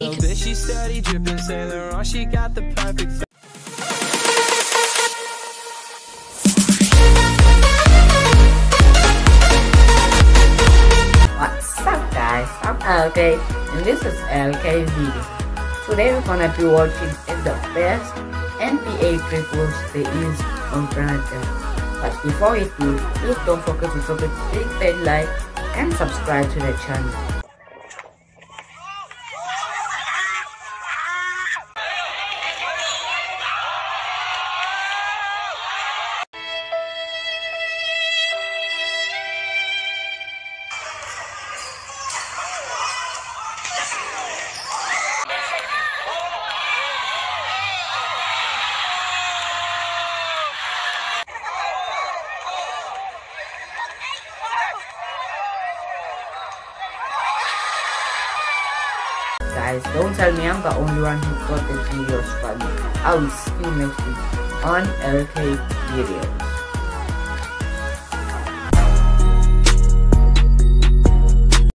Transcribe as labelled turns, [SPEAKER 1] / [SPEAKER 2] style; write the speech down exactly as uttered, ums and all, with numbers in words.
[SPEAKER 1] Little bit she steady dripping, Sailor on, she got the perfect fit.
[SPEAKER 2] What's up guys, I'm L K and this is L K video. Today we're gonna be watching is the best N B A dribbles there is on planet. But before we do, please don't forget to drop a big big like and subscribe to the channel. Guys, don't tell me I'm the only one who thought this video was funny. I will see you next week on L K videos.